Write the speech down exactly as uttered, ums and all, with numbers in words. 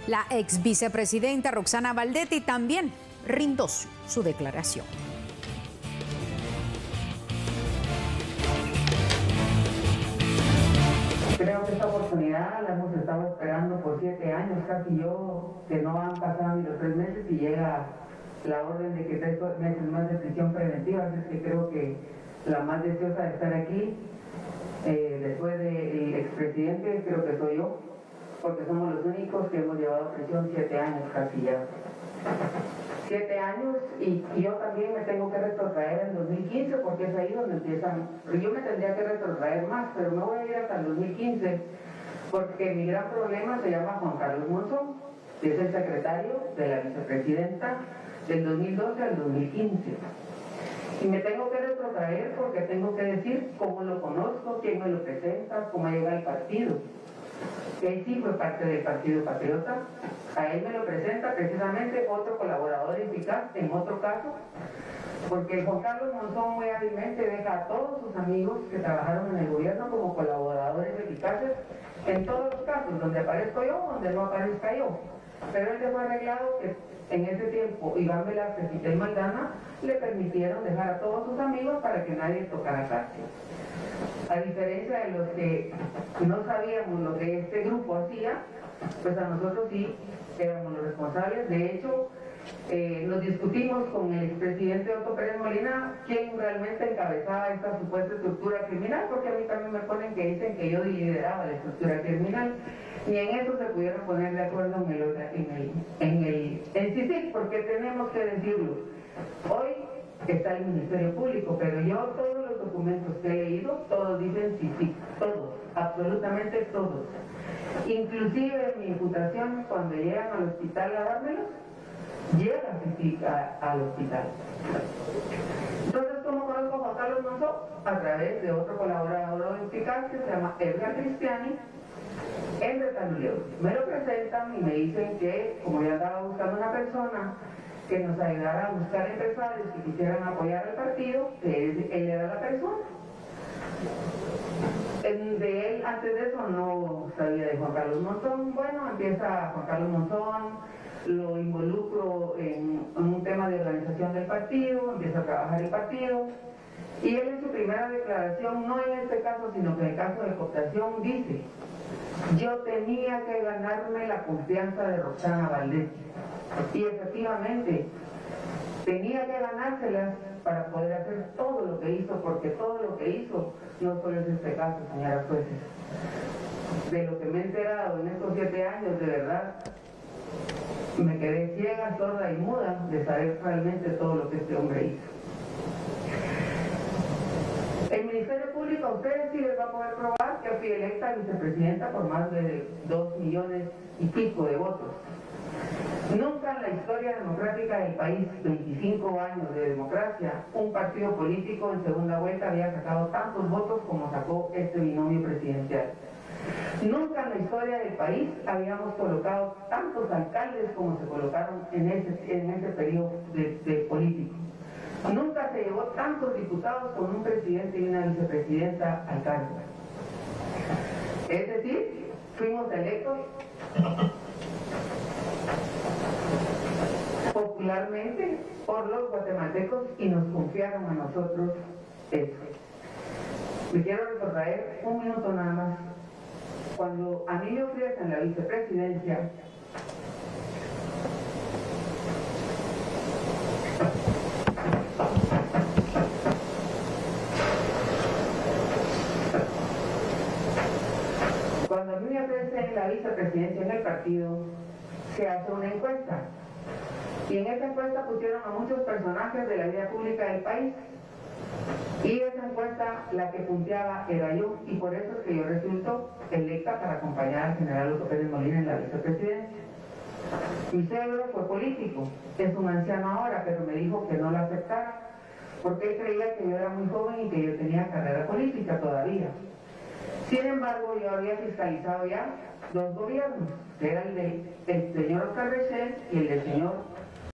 La ex vicepresidenta Roxana Baldetti también rindó su, su declaración. Creo que esta oportunidad la hemos estado esperando por siete años, casi yo, que no han pasado ni los tres meses y llega la orden de que tres meses más de prisión preventiva, así que creo que la más deseosa de estar aquí, eh, después del expresidente, creo que soy yo, porque somos los únicos que hemos llevado prisión siete años casi ya. Siete años y, y yo también me tengo que retrotraer en dos mil quince porque es ahí donde empiezan. Yo me tendría que retrotraer más, pero me voy a ir hasta el dos mil quince porque mi gran problema se llama Juan Carlos Monzón, que es el secretario de la vicepresidenta del dos mil doce al dos mil quince. Y me tengo que retrotraer porque tengo que decir cómo lo conozco, quién me lo presenta, cómo llega al partido. Él sí fue parte del Partido Patriota, a él me lo presenta precisamente otro colaborador eficaz en otro caso, porque Juan Carlos Monzón muy hábilmente deja a todos sus amigos que trabajaron en el gobierno como colaboradores eficaces en todos los casos, donde aparezco yo, donde no aparezca yo. Pero él dejó arreglado que en ese tiempo Iván Velázquez y Tel Maldana le permitieron dejar a todos sus amigos para que nadie tocara cárcel. A diferencia de los que no sabíamos lo que este grupo hacía, pues a nosotros sí éramos los responsables. De hecho, eh, nos discutimos con el expresidente Otto Pérez Molina quién realmente encabezaba esta supuesta estructura criminal, porque a mí también me ponen que dicen que yo lideraba la estructura criminal. Ni en eso se pudieron poner de acuerdo en el en el en el en sí, sí, porque tenemos que decirlo. Hoy está el Ministerio Público, pero yo todos los documentos que he leído, todos dicen sí, sí, todos, absolutamente todos. Inclusive mi imputación, cuando llegan al hospital a dármelos, llegan sí, sí, a, al hospital. Entonces, ¿cómo conozco a Juan Carlos Monzón? A través de otro colaborador eficaz que se llama Edgar Cristiani, en Retanuleo. Me lo presentan y me dicen que, como yo andaba buscando una persona que nos ayudara a buscar empresarios que quisieran apoyar al partido, que él, él era la persona. De él, antes de eso, no sabía de Juan Carlos Monzón. Bueno, empieza Juan Carlos Monzón, lo involucro en, en un tema de organización del partido, empieza a trabajar el partido, y él en su primera declaración, no en este caso, sino que en el caso de cooptación, dice: yo tenía que ganarme la confianza de Roxana Baldetti. Y efectivamente, tenía que ganárselas para poder hacer todo lo que hizo, porque todo lo que hizo no solo es este caso, señoras jueces. De lo que me he enterado en estos siete años, de verdad, me quedé ciega, sorda y muda de saber realmente todo lo que este hombre hizo. El Ministerio Público a ustedes sí les va a poder probar que fui electa vicepresidenta por más de dos millones y pico de votos. Nunca en la historia democrática del país, veinticinco años de democracia, un partido político en segunda vuelta había sacado tantos votos como sacó este binomio presidencial. Nunca en la historia del país habíamos colocado tantos alcaldes como se colocaron en ese, en ese periodo de, de político. Nunca se llevó tantos diputados con un presidente y una vicepresidenta al cargo. Es decir, fuimos electos popularmente por los guatemaltecos y nos confiaron a nosotros eso. Me quiero retrotraer un minuto nada más. Cuando a mí me ofrecen la vicepresidencia, cuando a mí me ofrecen la vicepresidencia en el partido, se hace una encuesta. Y en esa encuesta pusieron a muchos personajes de la vida pública del país. Y esa encuesta, la que punteaba era yo, y por eso es que yo resulto electa para acompañar al general Otto Pérez Molina en la vicepresidencia. Mi suegro fue político, es un anciano ahora, pero me dijo que no lo aceptara, porque él creía que yo era muy joven y que yo tenía carrera política todavía. Sin embargo, yo había fiscalizado ya dos gobiernos, que era el del señor Oscar Rechel y el del señor